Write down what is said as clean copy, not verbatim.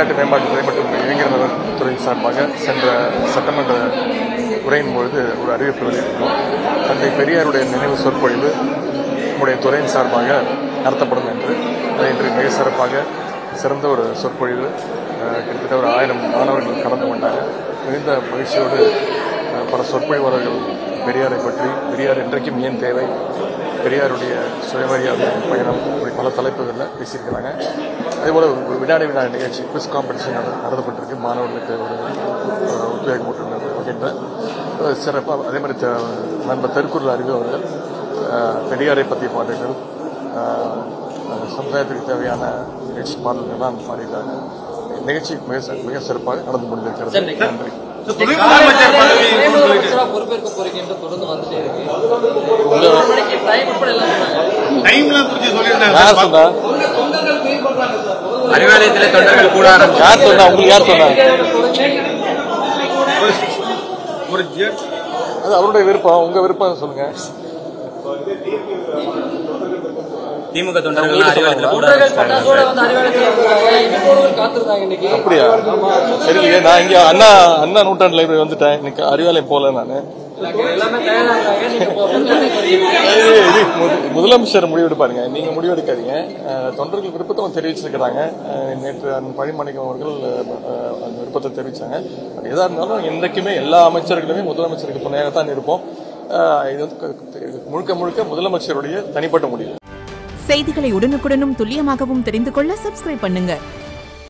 விளையாட்டு மேம்பாட்டுத்துறை மற்றும் இளைஞர் நலத்துறை சார்பாக சென்ற சட்டமன்ற உரையின் பொழுது ஒரு அறிவிப்பு வெளியிட்டோம். தந்தை பெரியாருடைய நினைவு சொற்பொழிவு நம்முடைய துறையின் சார்பாக நடத்தப்படும் என்று அதை இன்று மிக சிறப்பாக சிறந்த ஒரு சொற்பொழிவு கிட்டத்தட்ட ஒரு 1000 மாணவர்கள் கலந்து கொண்டாங்க. மிகுந்த மகிழ்ச்சியோடு பல சொற்பொழிவாளர்கள் பெரியாரை பற்றி, பெரியார் இன்றைக்கும் ஏன் தேவை, பெரியாருடைய சுயமரியாதை பயணம், இப்படி பல தலைப்புகளில் பேசியிருக்கிறாங்க. அதேபோல் ஒரு வினாடி நிகழ்ச்சி குவிஸ் காம்படிஷன் நடத்தப்பட்டிருக்கு. மாணவர்களுக்கு ஒரு உத்வேகமூட்டம் வகின்ற சிறப்பாக. அதே மாதிரி நண்பர் திருக்குறள் அறிவு அவர்கள் பெரியாரை பற்றிய பாடல்கள், சமுதாயத்துக்கு தேவையான நிகழ்ச்சி பாடல்கள்லாம் பாடியிருக்காங்க. நிகழ்ச்சி மிக சிறப்பாக நடந்து கொண்டிருக்கிறது. நன்றி. அறிவாலயத்தில் தொண்டர்கள் கூட யார் சொன்னா? உங்களுக்கு யார் சொன்னா? அது அவருடைய விருப்பம். உங்க விருப்பம் சொல்லுங்க. திமுக தொண்டர்கள் அப்படியா? சரி, நான் இங்க அண்ணா நூற்றாண்டு லைப்ரரி வந்துட்டேன். இன்னைக்கு அறிவாலயம் போல நானு. முதலமைச்சர் முடிவெடுப்பாருங்க, நீங்க முடிவெடுக்காதீங்க. தொண்டர்கள் விருப்பத்தை தெரிவிச்சிருக்கிறாங்க. நேற்று பழிமணிக்கம் அவர்கள் அந்த விருப்பத்தை தெரிவிச்சாங்க. எதா இருந்தாலும் என்றைக்குமே எல்லா அமைச்சர்களுமே முதலமைச்சருக்கு துணையாகத்தான் இருப்போம். இது வந்து முழுக்க முதலமைச்சருடைய தனிப்பட்ட முடிவு. செய்திகளை உடனுக்குடனும் துல்லியமாகவும் தெரிந்து கொள்ள சப்ஸ்கிரைப் பண்ணுங்க.